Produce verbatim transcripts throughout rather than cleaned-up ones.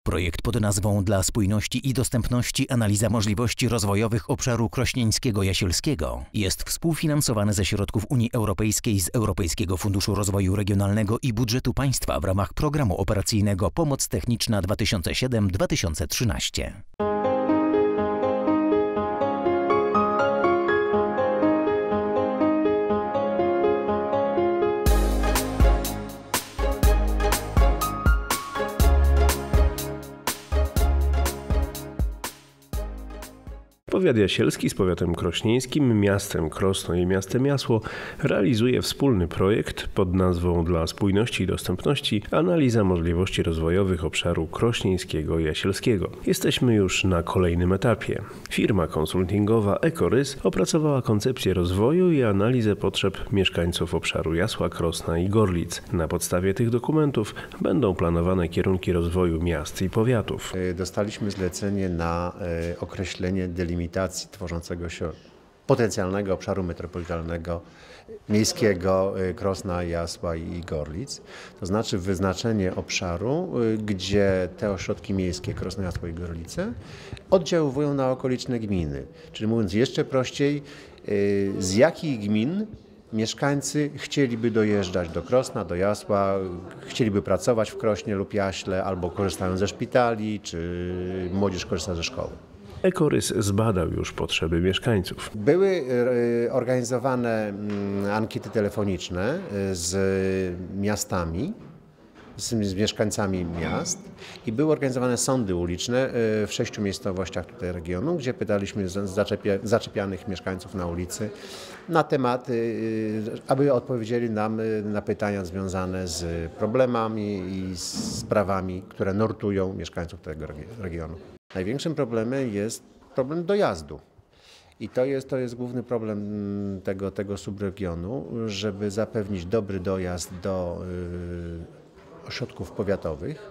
Projekt pod nazwą Dla spójności i dostępności analiza możliwości rozwojowych obszaru krośnieńskiego-jasielskiego jest współfinansowany ze środków Unii Europejskiej, z Europejskiego Funduszu Rozwoju Regionalnego i budżetu państwa w ramach programu operacyjnego Pomoc Techniczna dwa tysiące siedem do dwa tysiące trzynaście. Powiat Jasielski z powiatem krośnieńskim, miastem Krosno i miastem Jasło realizuje wspólny projekt pod nazwą Dla spójności i dostępności analiza możliwości rozwojowych obszaru krośnieńskiego i jasielskiego. Jesteśmy już na kolejnym etapie. Firma konsultingowa Ecorys opracowała koncepcję rozwoju i analizę potrzeb mieszkańców obszaru Jasła, Krosna i Gorlic. Na podstawie tych dokumentów będą planowane kierunki rozwoju miast i powiatów. Dostaliśmy zlecenie na określenie delimitacji tworzącego się potencjalnego obszaru metropolitalnego miejskiego Krosna, Jasła i Gorlic. To znaczy wyznaczenie obszaru, gdzie te ośrodki miejskie Krosno, Jasło i Gorlice oddziaływują na okoliczne gminy. Czyli mówiąc jeszcze prościej, z jakich gmin mieszkańcy chcieliby dojeżdżać do Krosna, do Jasła, chcieliby pracować w Krośnie lub Jaśle, albo korzystają ze szpitali, czy młodzież korzysta ze szkoły. Ecorys zbadał już potrzeby mieszkańców. Były organizowane ankiety telefoniczne z miastami, z mieszkańcami miast i były organizowane sądy uliczne w sześciu miejscowościach tutaj regionu, gdzie pytaliśmy zaczepia, zaczepianych mieszkańców na ulicy na tematy, aby odpowiedzieli nam na pytania związane z problemami i z sprawami, które nurtują mieszkańców tego regionu. Największym problemem jest problem dojazdu. I to jest, to jest główny problem tego, tego subregionu, żeby zapewnić dobry dojazd do y, ośrodków powiatowych.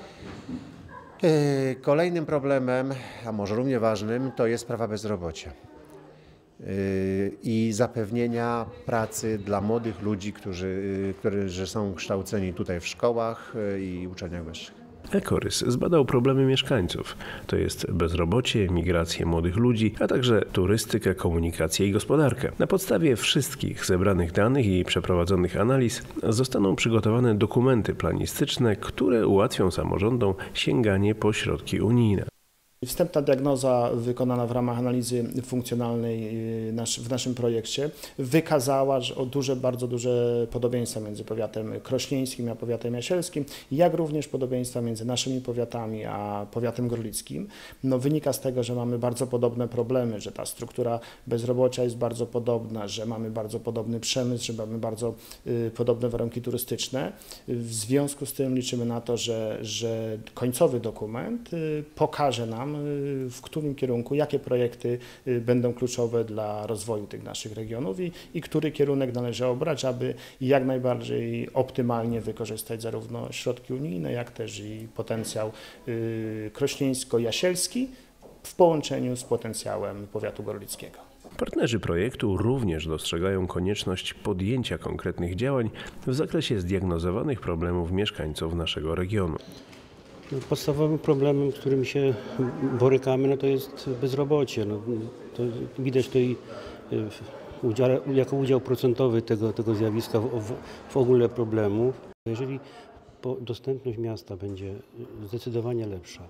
Y, kolejnym problemem, a może równie ważnym, to jest sprawa bezrobocia y, i zapewnienia pracy dla młodych ludzi, którzy, y, którzy są kształceni tutaj w szkołach y, i uczelniach wyższych. Ecorys zbadał problemy mieszkańców, to jest bezrobocie, migrację młodych ludzi, a także turystykę, komunikację i gospodarkę. Na podstawie wszystkich zebranych danych i przeprowadzonych analiz zostaną przygotowane dokumenty planistyczne, które ułatwią samorządom sięganie po środki unijne. Wstępna diagnoza wykonana w ramach analizy funkcjonalnej w naszym projekcie wykazała że o duże, bardzo duże podobieństwa między powiatem krośnieńskim a powiatem jasielskim, jak również podobieństwa między naszymi powiatami a powiatem gorlickim. No, wynika z tego, że mamy bardzo podobne problemy, że ta struktura bezrobocia jest bardzo podobna, że mamy bardzo podobny przemysł, że mamy bardzo y, podobne warunki turystyczne. W związku z tym liczymy na to, że, że końcowy dokument y, pokaże nam, w którym kierunku, jakie projekty będą kluczowe dla rozwoju tych naszych regionów i, i który kierunek należy obrać, aby jak najbardziej optymalnie wykorzystać zarówno środki unijne, jak też i potencjał y, krośnieńsko-jasielski w połączeniu z potencjałem powiatu gorlickiego. Partnerzy projektu również dostrzegają konieczność podjęcia konkretnych działań w zakresie zdiagnozowanych problemów mieszkańców naszego regionu. Podstawowym problemem, z którym się borykamy, no to jest bezrobocie. No, to widać to i udział, jako udział procentowy tego, tego zjawiska w, w, w ogóle problemów. Jeżeli dostępność miasta będzie zdecydowanie lepsza,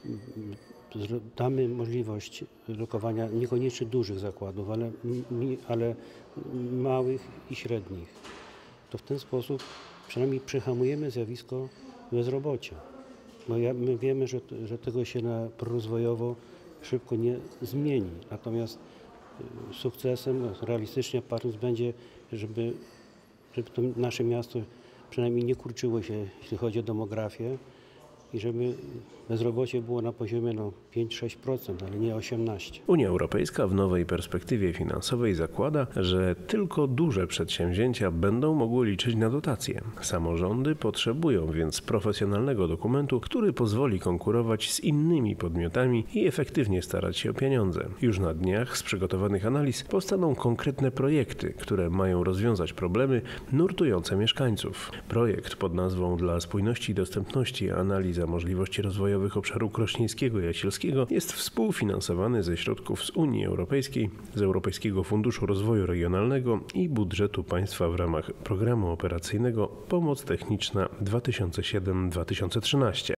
damy możliwość lokowania niekoniecznie dużych zakładów, ale, ale małych i średnich, to w ten sposób przynajmniej przehamujemy zjawisko bezrobocia. Bo ja, my wiemy, że, że tego się na prorozwojowo szybko nie zmieni. Natomiast sukcesem, realistycznie patrząc, będzie, żeby, żeby to nasze miasto przynajmniej nie kurczyło się, jeśli chodzi o demografię, i żeby bezrobocie było na poziomie no, pięć do sześciu procent, ale nie osiemnaście procent. Unia Europejska w nowej perspektywie finansowej zakłada, że tylko duże przedsięwzięcia będą mogły liczyć na dotacje. Samorządy potrzebują więc profesjonalnego dokumentu, który pozwoli konkurować z innymi podmiotami i efektywnie starać się o pieniądze. Już na dniach z przygotowanych analiz powstaną konkretne projekty, które mają rozwiązać problemy nurtujące mieszkańców. Projekt pod nazwą Dla spójności i dostępności analiza Analiza możliwości rozwojowych obszaru krośnieńskiego i jasielskiego jest współfinansowany ze środków z Unii Europejskiej, z Europejskiego Funduszu Rozwoju Regionalnego i budżetu państwa w ramach programu operacyjnego Pomoc Techniczna dwa tysiące siedem do dwa tysiące trzynaście.